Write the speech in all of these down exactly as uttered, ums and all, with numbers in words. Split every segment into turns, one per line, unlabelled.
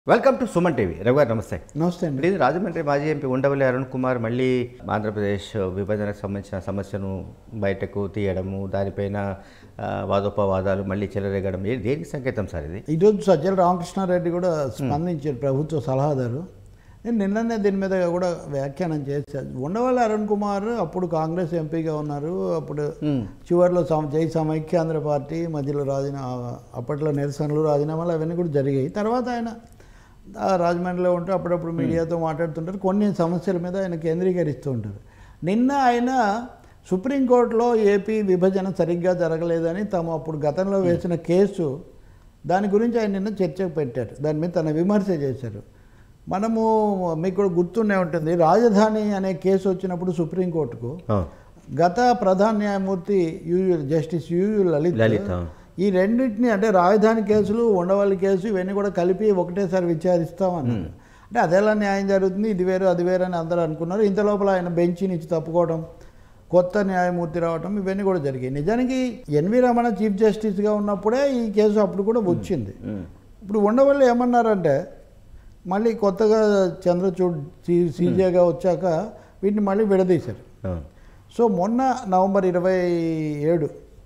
Welcome to Suman TV. Ravi గారు నమస్తే.
నమస్తే అండి.
ఇది రాజమండ్రి మాజీ ఎంపీ ఉండవల్లి అరుణ్ కుమార్ మళ్ళీ ఆంధ్రప్రదేశ్ విభజనకు సంబంధించిన సమస్యను బయటకు తీయడము, దానిపైన వాదోపవాదాలు మళ్ళీ చెలరేగడం దేనికి సంకేతం సార్ ఇది?
ఈరోజు సజ్జల రామకృష్ణారెడ్డి కూడా స్పందించారు, ప్రభుత్వ సలహాదారు. నేను నిన్ననే దీని మీద కూడా వ్యాఖ్యానం చేశాను. ఉండవల్లి అరుణ్ కుమార్ అప్పుడు కాంగ్రెస్ ఎంపీగా ఉన్నారు. అప్పుడు చివరిలో జై సమైక్యాంధ్ర పార్టీ మధ్యలో రాజీనామా, అప్పట్లో నిరసనలు, రాజీనామాలు అవన్నీ కూడా జరిగాయి. తర్వాత ఆయన రాజమండ్రిలో ఉంటూ అప్పుడప్పుడు మీడియాతో మాట్లాడుతుంటారు. కొన్ని సమస్యల మీద ఆయన కేంద్రీకరిస్తూ ఉంటారు. నిన్న ఆయన సుప్రీంకోర్టులో ఏపీ విభజన సరిగ్గా జరగలేదని తాము అప్పుడు గతంలో వేసిన కేసు, దాని గురించి ఆయన నిన్న చర్చకు పెట్టారు. దాని మీద తన విమర్శ చేశారు. మనము మీకు కూడా గుర్తుండే ఉంటుంది, రాజధాని అనే కేసు వచ్చినప్పుడు సుప్రీంకోర్టుకు గత ప్రధాన న్యాయమూర్తి యూయూ జస్టిస్ యూయూ లలిత్ ఈ రెండింటిని, అంటే రాజధాని కేసులు, ఉండవల్లి కేసు, ఇవన్నీ కూడా కలిపి ఒకటేసారి విచారిస్తామన్నారు. అంటే అదేలా న్యాయం జరుగుతుంది, ఇది వేరు అది వేరు అని అందరూ అనుకున్నారు. ఇంత లోపల ఆయన బెంచ్ నుంచి తప్పుకోవడం, కొత్త న్యాయమూర్తి రావడం, ఇవన్నీ కూడా జరిగాయి. నిజానికి ఎన్వి రమణ చీఫ్ జస్టిస్గా ఉన్నప్పుడే ఈ కేసు అప్పుడు కూడా వచ్చింది. ఇప్పుడు ఉండవల్లి ఏమన్నారంటే, మళ్ళీ కొత్తగా చంద్రచూడ్ సీజేగా వచ్చాక వీటిని మళ్ళీ విడదీశారు. సో మొన్న నవంబర్ ఇరవై ఏడు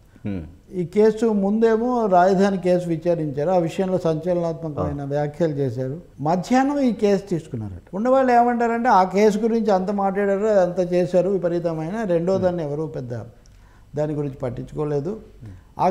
ఈ కేసు ముందేమో రాజధాని కేసు విచారించారు. ఆ విషయంలో సంచలనాత్మకమైన వ్యాఖ్యలు చేశారు. మధ్యాహ్నం ఈ కేసు తీసుకున్నారు. ఉండవాళ్ళు ఏమంటారంటే, ఆ కేసు గురించి అంత మాట్లాడారు, అంత చేశారు విపరీతమైన, రెండో దాన్ని ఎవరు పెద్ద దాని గురించి పట్టించుకోలేదు. ఆ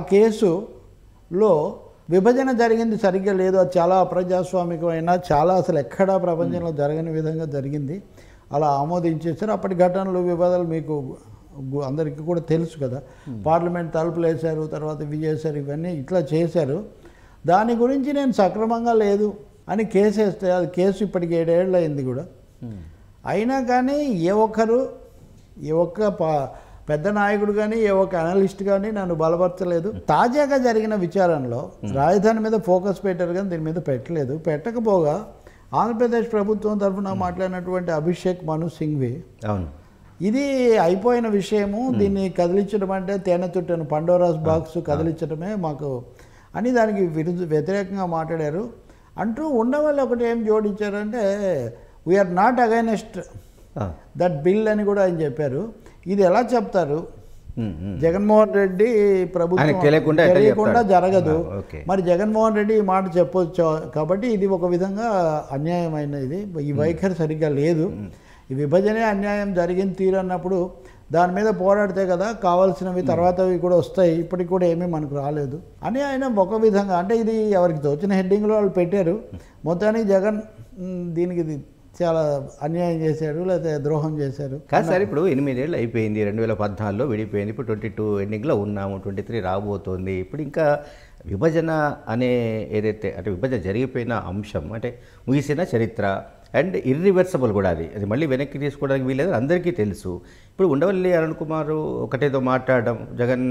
కేసులో విభజన జరిగింది సరిగ్గా లేదు, అది చాలా అప్రజాస్వామికమైన, చాలా అసలు ఎక్కడా ప్రపంచంలో జరగని విధంగా జరిగింది, అలా ఆమోదించేశారు. అప్పటి ఘటనలు, వివాదాలు మీకు అందరికీ కూడా తెలుసు కదా. పార్లమెంట్ తలుపులు వేశారు, తర్వాత ఇవి చేశారు, ఇవన్నీ ఇట్లా చేశారు. దాని గురించి నేను సక్రమంగా లేదు అని కేసు వేస్తే, అది కేసు ఇప్పటికి ఏడేళ్ళు అయింది కూడా. అయినా కానీ ఏ ఒక్కరు, ఏ ఒక్క పా పెద్ద నాయకుడు కానీ, ఏ ఒక్క అనలిస్ట్ కానీ నన్ను బలపరచలేదు. తాజాగా జరిగిన విచారణలో రాజధాని మీద ఫోకస్ పెట్టారు కానీ దీని మీద పెట్టలేదు. పెట్టకపోగా ఆంధ్రప్రదేశ్ ప్రభుత్వం తరఫున మాట్లాడినటువంటి అభిషేక్ మను సింఘ్వి, అవును ఇది అయిపోయిన విషయము, దీన్ని కదిలించడం అంటే తేనె తుట్టను పండోరాస్ బాక్స్ కదిలించడమే మాకు అని దానికి విరుద్ధ వ్యతిరేకంగా మాట్లాడారు. అంటూ ఉండవల్లి ఒకటి ఏం జోడించారంటే, we are not against that bill అని కూడా ఆయన చెప్పారు. ఇది ఎలా చెప్తారు? జగన్మోహన్ రెడ్డి ప్రభుత్వం తెలియకుండా జరగదు, మరి జగన్మోహన్ రెడ్డి ఈ మాట చెప్పొచ్చు కాబట్టి ఇది ఒక విధంగా అన్యాయమైనది, ఈ వైఖరి సరిగ్గా లేదు, ఈ విభజనే అన్యాయం జరిగింది తీరన్నప్పుడు దాని మీద పోరాడితే కదా కావాల్సినవి తర్వాతవి కూడా వస్తాయి, ఇప్పటికి కూడా ఏమీ మనకు రాలేదు అని ఆయన ఒక విధంగా, అంటే ఇది ఎవరికి తోచిన హెడ్డింగ్లో వాళ్ళు పెట్టారు. మొత్తానికి జగన్ దీనికి ఇది చాలా అన్యాయం చేశారు, లేకపోతే ద్రోహం చేశారు.
కాదు సార్, ఇప్పుడు ఎనిమిదేళ్ళు అయిపోయింది, రెండు వేల పద్నాలుగులో విడిపోయింది, ఇప్పుడు ట్వంటీ టూ ఎండింగ్లో ఉన్నాము, ట్వంటీ త్రీ రాబోతోంది. ఇప్పుడు ఇంకా విభజన అనే ఏదైతే, అంటే విభజన జరిగిపోయిన అంశం, అంటే ముగిసిన చరిత్ర అండ్ ఇర్రివర్సబుల్ కూడా, అది అది మళ్ళీ వెనక్కి తీసుకోవడానికి వీలేదు, అందరికీ తెలుసు. ఇప్పుడు ఉండవల్లి అరుణ్ కుమార్ ఒకటేదో మాట్లాడడం, జగన్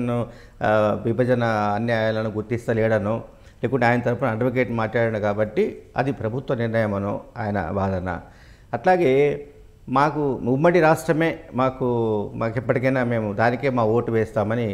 విభజన అన్యాయాలను గుర్తిస్తలేడనో, లేకుంటే ఆయన తరపున అడ్వకేట్ మాట్లాడాడు కాబట్టి అది ప్రభుత్వ నిర్ణయమనో ఆయన వాదన. అట్లాగే మాకు ఉమ్మడి రాష్ట్రమే మాకు మాకు ఎప్పటికైనా మేము దానికే మా ఓటు వేస్తామని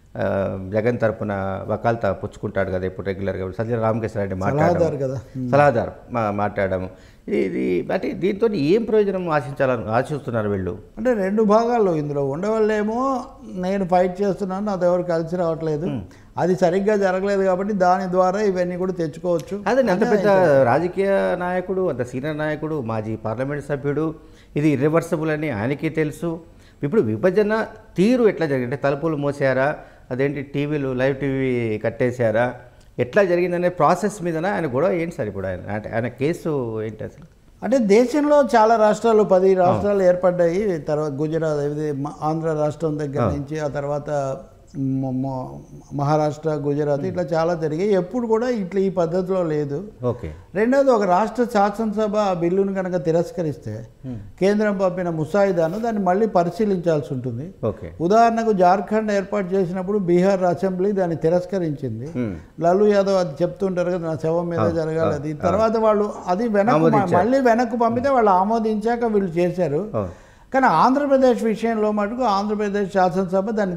జగన్ తరపున వకాల్తా పుచ్చుకుంటాడు కదా ఇప్పుడు రెగ్యులర్గా సజ్జల రామకృష్ణారెడ్డి మాట్లాడారు కదా, సలహాదారు మా మాట్లాడము. ఇది అంటే దీంతో ఏం ప్రయోజనం ఆశించాలని ఆశిస్తున్నారు వీళ్ళు?
అంటే రెండు భాగాలు ఇందులో. ఉండవల్లేమో నేను ఫైట్ చేస్తున్నాను, అది ఎవరు కలిసి రావట్లేదు, అది సరిగ్గా జరగలేదు కాబట్టి దాని ద్వారా ఇవన్నీ కూడా తెచ్చుకోవచ్చు.
అదే అంత పెద్ద రాజకీయ నాయకుడు, అంత సీనియర్ నాయకుడు, మాజీ పార్లమెంట్ సభ్యుడు, ఇది ఇర్రివర్సబుల్ అని ఆయనకి తెలుసు. ఇప్పుడు విభజన తీరు ఎట్లా జరిగింది? తలుపులు మోసారా, అదేంటి టీవీలు లైవ్ టీవీ కట్టేశారా, ఎట్లా జరిగిందనే ప్రాసెస్ మీద ఆయన గొడవ ఏంటి సార్ ఇప్పుడు? ఆయన అంటే ఆయన కేసు ఏంటి అసలు?
అంటే దేశంలో చాలా రాష్ట్రాలు, పది రాష్ట్రాలు ఏర్పడ్డాయి. తర్వాత గుజరాత్, ఆంధ్ర రాష్ట్రం దగ్గర నుంచి, ఆ తర్వాత మహారాష్ట్ర, గుజరాత్, ఇట్లా చాలా జరిగాయి. ఎప్పుడు కూడా ఇట్లా ఈ పద్ధతిలో లేదు.
ఓకే.
రెండోది, ఒక రాష్ట్ర శాసనసభ ఆ బిల్లును కనుక తిరస్కరిస్తే కేంద్రం పంపిన ముసాయిదాను దాన్ని మళ్ళీ పరిశీలించాల్సి ఉంటుంది.
ఓకే.
ఉదాహరణకు జార్ఖండ్ ఏర్పాటు చేసినప్పుడు బీహార్ అసెంబ్లీ దాన్ని తిరస్కరించింది. లాలూ యాదవ్ అది చెప్తుంటారు కదా, నా శవం మీద జరగాలి అది. తర్వాత వాళ్ళు అది వెనక్కు మళ్ళీ వెనక్కు పంపితే వాళ్ళు ఆమోదించాక వీళ్ళు చేశారు. కానీ ఆంధ్రప్రదేశ్ విషయంలో మటుకు ఆంధ్రప్రదేశ్ శాసనసభ దాన్ని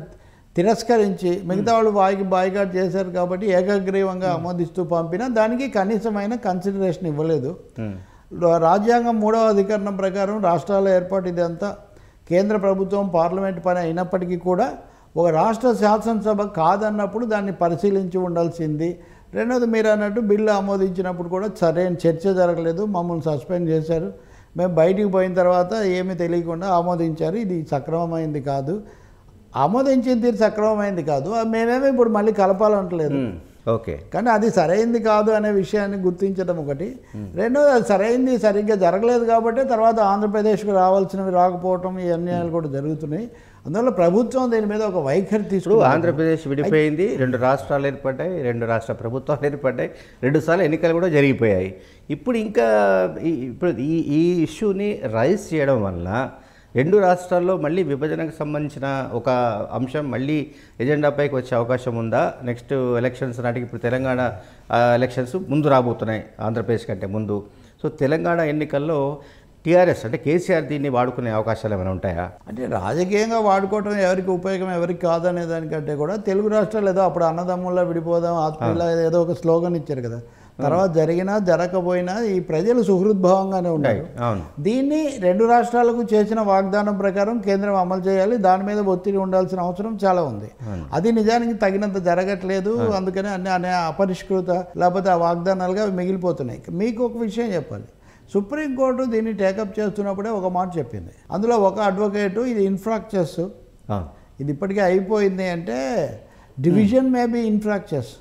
తిరస్కరించి మిగతా వాళ్ళు బాయ్కి బాయ్కాట్ చేశారు కాబట్టి ఏకగ్రీవంగా ఆమోదిస్తూ పంపినా దానికి కనీసమైన కన్సిడరేషన్ ఇవ్వలేదు. రాజ్యాంగం మూడవ అధికరణం ప్రకారం రాష్ట్రాల ఏర్పాటు ఇదంతా కేంద్ర ప్రభుత్వం పార్లమెంట్ పని అయినప్పటికీ కూడా ఒక రాష్ట్ర శాసనసభ కాదన్నప్పుడు దాన్ని పరిశీలించి ఉండాల్సింది. రెండవది మీరు అన్నట్టు బిల్లు ఆమోదించినప్పుడు కూడా సరైన చర్చ జరగలేదు, మమ్మల్ని సస్పెండ్ చేశారు. మేము బయటికి పోయిన తర్వాత ఏమీ తెలియకుండా ఆమోదించారు. ఇది సక్రమమైంది కాదు, ఆమోదించిన తీరు సక్రమమైంది కాదు. మేమేమో ఇప్పుడు మళ్ళీ కలపాలంటలేదు.
ఓకే,
కానీ అది సరైంది కాదు అనే విషయాన్ని గుర్తించడం ఒకటి. రెండోది అది సరైంది సరిగ్గా జరగలేదు కాబట్టి తర్వాత ఆంధ్రప్రదేశ్కు రావాల్సినవి రాకపోవటం ఈ అన్యాయాలు కూడా జరుగుతున్నాయి. అందువల్ల ప్రభుత్వం దీని మీద ఒక వైఖరి తీసుకుని
ఆంధ్రప్రదేశ్ విడిపోయింది, రెండు రాష్ట్రాలు ఏర్పడ్డాయి, రెండు రాష్ట్ర ప్రభుత్వాలు ఏర్పడ్డాయి, రెండు సార్లు ఎన్నికలు కూడా జరిగిపోయాయి. ఇప్పుడు ఇంకా ఇప్పుడు ఈ ఈ ఇష్యూని రైజ్ చేయడం వల్ల రెండు రాష్ట్రాల్లో మళ్ళీ విభజనకు సంబంధించిన ఒక అంశం మళ్ళీ ఎజెండాపైకి వచ్చే అవకాశం ఉందా? నెక్స్ట్ ఎలక్షన్స్ నాటికి ఇప్పుడు తెలంగాణ ఎలక్షన్స్ ముందు రాబోతున్నాయి ఆంధ్రప్రదేశ్ కంటే ముందు. సో తెలంగాణ ఎన్నికల్లో టీఆర్ఎస్ అంటే కేసీఆర్ దీన్ని వాడుకునే అవకాశాలు ఏమైనా ఉంటాయా?
అంటే రాజకీయంగా వాడుకోవటం ఎవరికి ఉపయోగం ఎవరికి కాదనే దానికంటే కూడా తెలుగు రాష్ట్రాలు ఏదో అప్పుడు అన్నదమ్ముల్లో విడిపోదాం ఆత్మీయుల ఏదో ఒక స్లోగన్ ఇచ్చారు కదా, తర్వాత జరిగినా జరగకపోయినా ఈ ప్రజలు సుహృద్భావంగానే ఉన్నారు. దీన్ని రెండు రాష్ట్రాలకు చేసిన వాగ్దానం ప్రకారం కేంద్రం అమలు చేయాలి, దాని మీద ఒత్తిడి ఉండాల్సిన అవసరం చాలా ఉంది. అది నిజానికి తగినంత జరగట్లేదు, అందుకని అన్ని అనే అపరిష్కృత లేకపోతే ఆ వాగ్దానాలుగా మిగిలిపోతున్నాయి. మీకు ఒక విషయం చెప్పాలి, సుప్రీంకోర్టు దీన్ని టేకప్ చేస్తున్నప్పుడే ఒక మాట చెప్పింది. అందులో ఒక అడ్వకేటు ఇది ఇన్ఫ్రాక్చర్స్, ఇది ఇప్పటికే అయిపోయింది అంటే డివిజన్ మే బి ఇన్ఫ్రాక్చర్స్,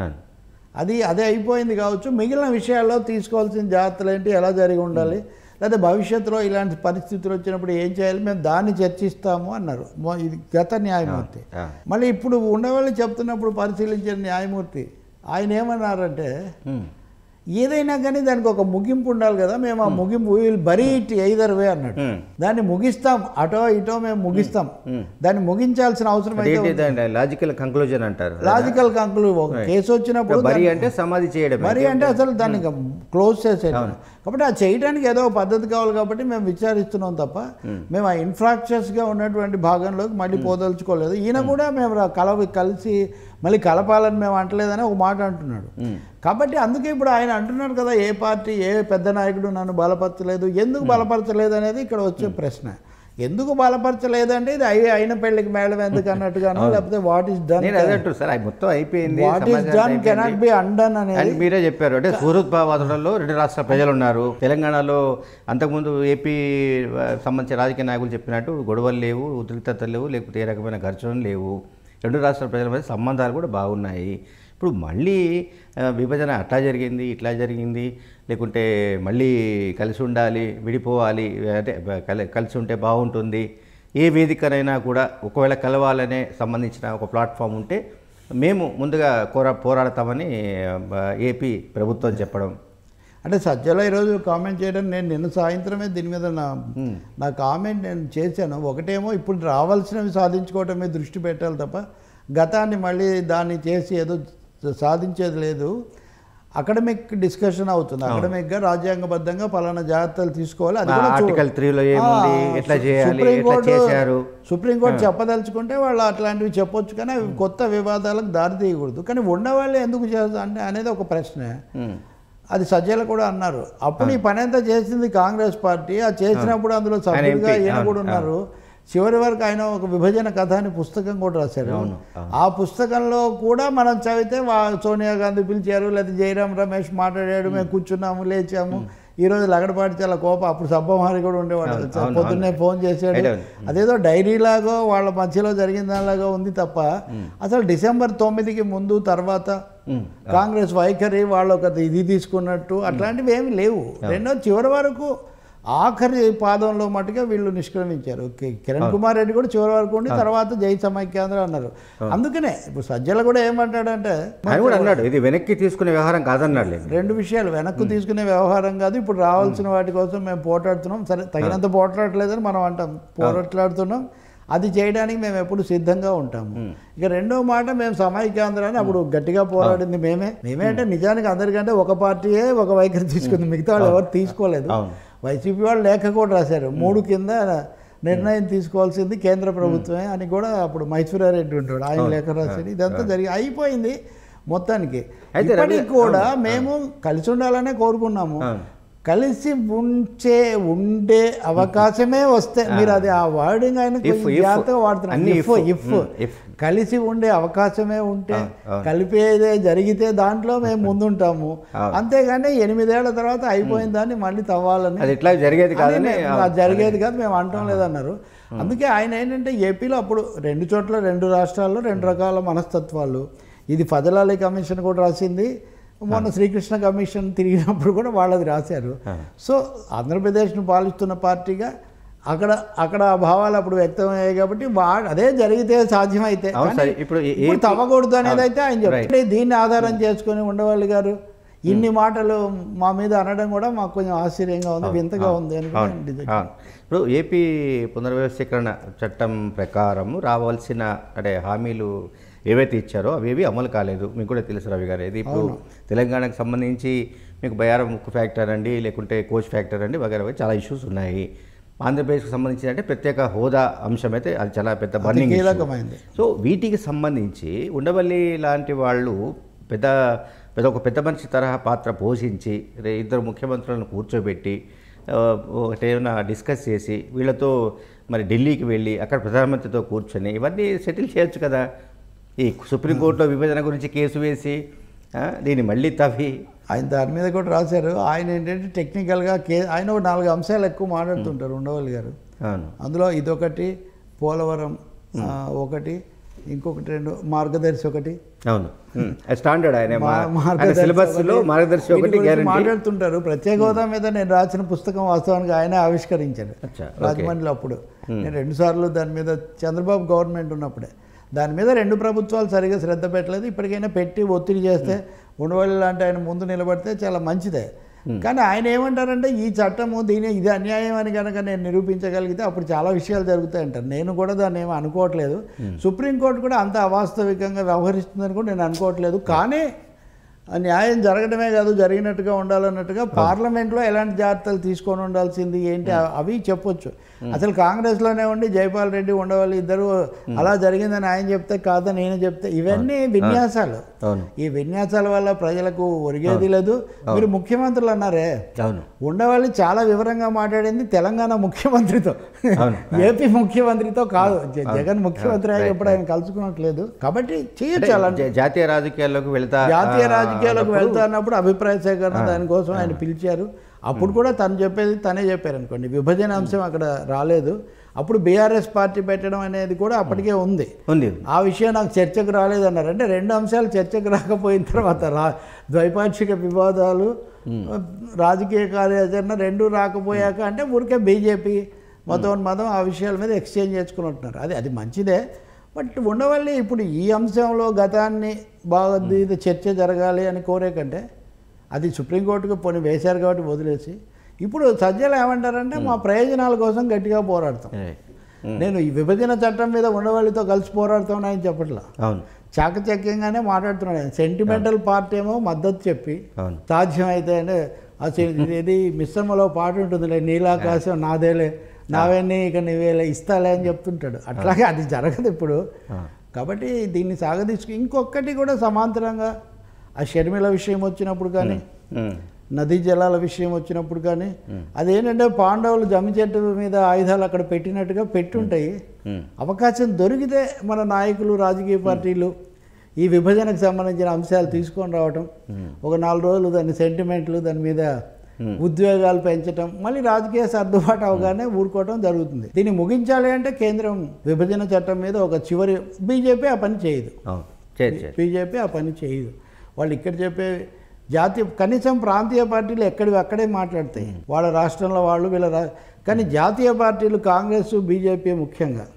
అది అదే అయిపోయింది కావచ్చు, మిగిలిన విషయాల్లో తీసుకోవాల్సిన జాగ్రత్తలు ఏంటి, ఎలా జరిగి ఉండాలి, లేదా భవిష్యత్తులో ఇలాంటి పరిస్థితులు వచ్చినప్పుడు ఏం చేయాలి, మేము దాన్ని చర్చిస్తాము అన్నారు. ఇది గత న్యాయమూర్తి. మళ్ళీ ఇప్పుడు ఉండేవాళ్ళు చెప్తున్నప్పుడు పరిశీలించిన న్యాయమూర్తి ఆయన ఏమన్నారంటే ఏదైనా కానీ దానికి ఒక ముగింపు ఉండాలి కదా, మేము ఆ ముగింపు will bury it either way అన్నట్టు, దాన్ని ముగిస్తాం అటో ఇటో మేము ముగిస్తాం, దాన్ని ముగించాల్సిన అవసరం అయితే
లాజికల్ కంక్లూజన్ అంటారు.
లాజికల్ కంక్లూజన్ కేసు వచ్చినప్పుడు
బరీ అంటే సమాధి చేయడం,
బరీ అంటే అసలు దాన్ని క్లోజ్ చేసేయడం. కాబట్టి అది చేయడానికి ఏదో పద్ధతి కావాలి కాబట్టి మేము విచారిస్తున్నాం తప్ప మేము ఆ ఇన్ఫ్రాక్చర్స్గా ఉన్నటువంటి భాగంలోకి మళ్ళీ పోదలుచుకోలేదు. ఈయన కూడా మేము కలవి కలిసి మళ్ళీ కలపాలని మేము అంటలేదని ఒక మాట అంటున్నాడు. కాబట్టి అందుకే ఇప్పుడు ఆయన అంటున్నాడు కదా, ఏ పార్టీ ఏ పెద్ద నాయకుడు నన్ను బలపరచలేదు, ఎందుకు బలపరచలేదు అనేది ఇక్కడ వచ్చే ప్రశ్న. ఎందుకు బలపరచలేదంటే ఇది అయ్యి అయిన పెళ్లికి మేళం ఎందుకు అన్నట్టుగానో, లేకపోతే వాట్ ఈస్ డన్
సార్ మొత్తం అయిపోయింది,
what is done cannot be undone అనేది
మీరే చెప్పారు. అంటే సూరత్బావాదులలో రెండు రాష్ట్ర ప్రజలు ఉన్నారు. తెలంగాణలో అంతకుముందు ఏపీ సంబంధించిన రాజకీయ నాయకులు చెప్పినట్టు గొడవలు లేవు, ఉద్రిక్తతలు లేవు, లేకపోతే ఏ రకమైన ఘర్షణలు లేవు. రెండు రాష్ట్రాల ప్రజల మధ్య సంబంధాలు కూడా బాగున్నాయి. ఇప్పుడు మళ్ళీ విభజన అట్లా జరిగింది ఇట్లా జరిగింది, లేకుంటే మళ్ళీ కలిసి ఉండాలి విడిపోవాలి అంటే కలిసి ఉంటే బాగుంటుంది, ఏ వేదికనైనా కూడా ఒకవేళ కలవాలనే సంబంధించిన ఒక ప్లాట్ఫామ్ ఉంటే మేము ముందుగా కోరా పోరాడతామని ఏపీ ప్రభుత్వం చెప్పడం.
అంటే సజ్జల ఈరోజు కామెంట్ చేయడం, నేను నిన్న సాయంత్రమే దీని మీద నా నా కామెంట్ నేను చేశాను. ఒకటేమో ఇప్పుడు రావాల్సినవి సాధించుకోవటం మీద దృష్టి పెట్టాలి తప్ప గతాన్ని మళ్ళీ దాన్ని చేసి ఏదో సాధించేది లేదు. అకడమిక్ డిస్కషన్ అవుతుంది, అకడమిక్గా రాజ్యాంగబద్ధంగా పలానా జాగ్రత్తలు తీసుకోవాలి. అది సుప్రీంకోర్టు చెప్పదలుచుకుంటే వాళ్ళు అట్లాంటివి చెప్పొచ్చు, కానీ అవి కొత్త వివాదాలకు దారి తీయకూడదు. కానీ ఉన్నవాళ్ళే ఎందుకు చేస్తా అంటే అనేది ఒక ప్రశ్న. అది సజ్జల కూడా అన్నారు. అప్పుడు ఈ పని అంతా చేసింది కాంగ్రెస్ పార్టీ, ఆ చేసినప్పుడు అందులో సభ్యులుగా ఈయన కూడా ఉన్నారు. చివరి వరకు ఆయన ఒక విభజన కథ అని పుస్తకం కూడా రాశారు. ఆ పుస్తకంలో కూడా మనం చదివితే సోనియా గాంధీ పిలిచారు, లేదా జయరాం రమేష్ మాట్లాడాడు, మేము కూర్చున్నాము లేచాము, ఈరోజు లగడపాటి చాలా కోపం, అప్పుడు సబ్బమహారి కూడా ఉండేవాడు, పొద్దున్నే ఫోన్ చేశాడు, అదేదో డైరీలాగో వాళ్ళ మధ్యలో జరిగిన దానిలాగా ఉంది తప్ప అసలు డిసెంబర్ తొమ్మిదికి ముందు తర్వాత కాంగ్రెస్ వైఖరి వాళ్ళు ఒక ఇది తీసుకున్నట్టు అట్లాంటివి ఏమి లేవు. రెండో చివరి వరకు ఆఖరి పాదంలో మటుగా వీళ్ళు నిష్క్రమించారు. ఓకే, కిరణ్ కుమార్ రెడ్డి కూడా చివరి వరకు ఉండి తర్వాత జై సమైక్యాంధ్ర అన్నారు. అందుకనే ఇప్పుడు సజ్జల కూడా ఏమంటాడంటే
అన్నాడు ఇది వెనక్కి తీసుకునే వ్యవహారం కాదన్నాడు.
రెండు విషయాలు, వెనక్కి తీసుకునే వ్యవహారం కాదు, ఇప్పుడు రావాల్సిన వాటి కోసం మేము పోట్లాడుతున్నాం, సరే తగినంత పోట్లాడలేదని మనం అంటాం, పోట్లాడుతున్నాం, అది చేయడానికి మేము ఎప్పుడు సిద్ధంగా ఉంటాము. ఇక రెండో మాట, మేము సమైక్యాంధ్ర అని అప్పుడు గట్టిగా పోరాడింది మేమే మేమే అంటే నిజానికి అందరికంటే ఒక పార్టీయే ఒక వైఖరి తీసుకుంది, మిగతా వాళ్ళు ఎవరు తీసుకోలేదు. వైసీపీ వాళ్ళు లేఖ కూడా రాశారు, మూడు కింద నిర్ణయం తీసుకోవాల్సింది కేంద్ర ప్రభుత్వమే అని కూడా అప్పుడు మైసూరారెడ్డి ఉంటాడు, ఆయన లేఖ రాసేది. ఇదంతా జరిగి అయిపోయింది మొత్తానికి. ఇప్పటికి కూడా మేము కలిసి ఉండాలనే కోరుకున్నాము. కలిసి ఉంచే ఉండే అవకాశమే వస్తే, మీరు అది ఆ వర్డింగ్ ఆయన జాగ్రత్తగా వాడుతున్నారు, ఇఫ్ ఇఫ్ కలిసి ఉండే అవకాశమే ఉంటే, కలిపేదే జరిగితే దాంట్లో మేము ముందుంటాము. అంతేగాని ఎనిమిదేళ్ల తర్వాత అయిపోయిన దాన్ని మళ్ళీ తవ్వాలని
జరిగేది కాదు,
జరిగేది కాదు మేము అంటాం లేదన్నారు. అందుకే ఆయన ఏంటంటే ఏపీలో అప్పుడు రెండు చోట్ల రెండు రాష్ట్రాల్లో రెండు రకాల మనస్తత్వాలు. ఇది ఫజల్ అలీ కమిషన్ కూడా రాసింది, మొన్న శ్రీకృష్ణ కమిషన్ తిరిగినప్పుడు కూడా వాళ్ళది రాశారు. సో ఆంధ్రప్రదేశ్ను పాలిస్తున్న పార్టీగా అక్కడ అక్కడ ఆ భావాలు అప్పుడు వ్యక్తమయ్యాయి కాబట్టి వా అదే జరిగితే సాధ్యమైతే ఇప్పుడు తవ్వకూడదు అనేది అయితే ఆయన చెప్పండి. దీన్ని ఆధారం చేసుకొని ఉండవల్లి గారు ఇన్ని మాటలు మా మీద అనడం కూడా మాకు కొంచెం ఆశ్చర్యంగా ఉంది, వింతగా ఉంది అని.
ఇప్పుడు ఏపీ పునర్వ్యవస్థీకరణ చట్టం ప్రకారం రావాల్సిన అంటే హామీలు ఏవైతే ఇచ్చారో అవేవి అమలు కాలేదు, మీకు కూడా తెలుసు రవి గారు. ఇది ఇప్పుడు తెలంగాణకు సంబంధించి మీకు బయారం ముక్కు ఫ్యాక్టర్ అండి, లేకుంటే కోచ్ ఫ్యాక్టర్ అండి వగైరా చాలా ఇష్యూస్ ఉన్నాయి. ఆంధ్రప్రదేశ్కి సంబంధించి అంటే ప్రత్యేక హోదా అంశం అయితే అది చాలా పెద్ద బర్నింగ్
కీలకమైంది.
సో వీటికి సంబంధించి ఉండవల్లి లాంటి వాళ్ళు పెద్ద పెద్ద ఒక పెద్ద మనిషి తరహా పాత్ర పోషించి ఇద్దరు ముఖ్యమంత్రులను కూర్చోబెట్టి ఒకటేమైనా డిస్కస్ చేసి వీళ్ళతో మరి ఢిల్లీకి వెళ్ళి అక్కడ ప్రధానమంత్రితో కూర్చొని ఇవన్నీ సెటిల్ చేయొచ్చు కదా. ఈ సుప్రీంకోర్టులో విభజన గురించి కేసు వేసి దీన్ని మళ్ళీ తవ్వి
ఆయన దాని మీద కూడా రాశారు. ఆయన ఏంటంటే టెక్నికల్గా కే ఆయన ఒక నాలుగు అంశాలు ఎక్కువ మాట్లాడుతుంటారు ఉండవల్లి గారు. అందులో ఇదొకటి, పోలవరం ఒకటి, ఇంకొకటి రెండు మార్గదర్శి ఒకటి.
అవును, స్టాండర్డ్ ఆయన సిలబస్లో మార్గదర్శి ఒకటి
మాట్లాడుతుంటారు. ప్రత్యేక హోదా మీద నేను రాసిన పుస్తకం వాస్తవానికి ఆయనే ఆవిష్కరించాడు రాజమండ్రిలో. అప్పుడు నేను రెండుసార్లు దాని మీద చంద్రబాబు గవర్నమెంట్ ఉన్నప్పుడే దాని మీద రెండు ప్రభుత్వాలు సరిగా శ్రద్ధ పెట్టలేదు. ఇప్పటికైనా పెట్టి ఒత్తిడి చేస్తే ఉండవల్లి లాంటి ఆయన ముందు నిలబడితే చాలా మంచిదే. కానీ ఆయన ఏమంటారంటే ఈ చట్టము దీని ఇది అన్యాయం అని కనుక నేను నిరూపించగలిగితే అప్పుడు చాలా విషయాలు జరుగుతాయంటారు. నేను కూడా దాన్ని ఏమీ అనుకోవట్లేదు. సుప్రీంకోర్టు కూడా అంత అవాస్తవికంగా వ్యవహరిస్తుందని కూడా నేను అనుకోవట్లేదు. కానీ న్యాయం జరగడమే కాదు, జరిగినట్టుగా ఉండాలన్నట్టుగా పార్లమెంట్లో ఎలాంటి జాగ్రత్తలు తీసుకొని ఉండాల్సింది ఏంటి అవి చెప్పొచ్చు. అసలు కాంగ్రెస్లోనే ఉండి జైపాల్ రెడ్డి ఉండవల్లి ఇద్దరు అలా జరిగిందని ఆయన చెప్తే కాదా నేను చెప్తే ఇవన్నీ విన్యాసాలు. ఈ విన్యాసాల వల్ల ప్రజలకు ఒరిగేది లేదు. మీరు ముఖ్యమంత్రులు అన్నారే, ఉండవల్లి చాలా వివరంగా మాట్లాడింది తెలంగాణ ముఖ్యమంత్రితో, ఏపీ ముఖ్యమంత్రితో కాదు. జగన్ ముఖ్యమంత్రి అయ్యేప్పుడు ఆయన కలుసుకున్నట్లేదు. కాబట్టి చేయొచ్చు అలాంటి
జాతీయ రాజకీయాల్లోకి వెళ్తా
జాతీయ రాజకీయాలకు వెళ్తా అన్నప్పుడు అభిప్రాయ సేకరణ దానికోసం ఆయన పిలిచారు. అప్పుడు కూడా తను చెప్పేది తనే చెప్పారు అనుకోండి, విభజన అంశం అక్కడ రాలేదు. అప్పుడు బీఆర్ఎస్ పార్టీ పెట్టడం అనేది కూడా అప్పటికే ఉంది. ఆ విషయం నాకు చర్చకు రాలేదన్నారు. అంటే రెండు అంశాలు చర్చకు రాకపోయిన తర్వాత రా ద్వైపాక్షిక వివాదాలు, రాజకీయ కార్యాచరణ రెండు రాకపోయాక అంటే ఊరికే బీజేపీ మతోన్మతం ఆ విషయాల మీద ఎక్స్చేంజ్ చేసుకున్నట్టున్నారు. అది అది మంచిదే. బట్ ఉండవల్లి ఇప్పుడు ఈ అంశంలో గతాన్ని బాగా ఇది చర్చ జరగాలి అని కోరే కంటే అది సుప్రీంకోర్టుకు పోనీ వేశారు కాబట్టి వదిలేసి ఇప్పుడు సజ్జలు ఏమంటారంటే మా ప్రయోజనాల కోసం గట్టిగా పోరాడతాం. నేను ఈ విభజన చట్టం మీద ఉండవల్లితో కలిసి పోరాడుతామని ఆయన చెప్పట్లా, చాకచక్యంగానే మాట్లాడుతున్నాడు ఆయన. సెంటిమెంటల్ పార్ట్ ఏమో మద్దతు చెప్పి సాధ్యమైతే అంటే ఇది మిశ్రమలో పాట ఉంటుందిలే, నీలాకాశం నాదేలే నావన్నీ ఇక నీవేలే ఇస్తాలే అని చెప్తుంటాడు. అట్లాగే అది జరగదు ఇప్పుడు. కాబట్టి దీన్ని సాగదీసుకు ఇంకొకటి కూడా సమాంతరంగా ఆ షర్మిల విషయం వచ్చినప్పుడు కానీ, నదీ జలాల విషయం వచ్చినప్పుడు కానీ, అదేంటంటే పాండవులు జమ్మి చెట్టు మీద ఆయుధాలు అక్కడ పెట్టినట్టుగా పెట్టుంటాయి. అవకాశం దొరికితే మన నాయకులు, రాజకీయ పార్టీలు ఈ విభజనకు సంబంధించిన అంశాలు తీసుకొని రావటం, ఒక నాలుగు రోజులు దాని సెంటిమెంట్లు దాని మీద ఉద్వేగాలు పెంచడం, మళ్ళీ రాజకీయ సర్దుబాటు అవగానే ఊరుకోవటం జరుగుతుంది. దీన్ని ముగించాలి అంటే కేంద్రం విభజన చట్టం మీద ఒక చివరి బీజేపీ ఆ పని చేయదు. బీజేపీ ఆ పని చేయదు. వాళ్ళు ఇక్కడ చెప్పే జాతీయ కనీసం ప్రాంతీయ పార్టీలు ఎక్కడివి అక్కడే మాట్లాడతాయి, వాళ్ళ రాష్ట్రంలో వాళ్ళు వీళ్ళ రా కానీ జాతీయ పార్టీలు కాంగ్రెస్, బీజేపీ ముఖ్యంగా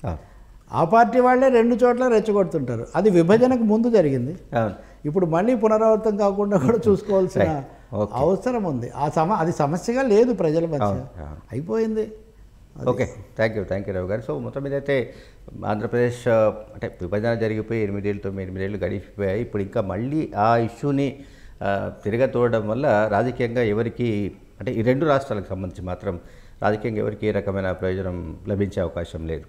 ఆ పార్టీ వాళ్ళే రెండు చోట్ల రెచ్చగొడుతుంటారు. అది విభజనకు ముందు జరిగింది. ఇప్పుడు మళ్ళీ పునరావృతం కాకుండా కూడా చూసుకోవాల్సిన అవసరం ఉంది. ఆ సమ అది సమస్యగా లేదు ప్రజల మధ్య, అయిపోయింది.
Okay, thank you thank you Rao గారు. సో మొత్తం మీద అయితే ఆంధ్రప్రదేశ్ అంటే విభజన జరిగిపోయి ఎనిమిదేళ్ళు తొమ్మిది ఎనిమిదేళ్ళు గడిచిపోయాయి. ఇప్పుడు ఇంకా మళ్ళీ ఆ ఇష్యూని తిరగతోడడం వల్ల రాజకీయంగా ఎవరికి అంటే ఈ రెండు రాష్ట్రాలకు సంబంధించి మాత్రం రాజకీయంగా ఎవరికి ఏ రకమైన ప్రయోజనం లభించే అవకాశం లేదు.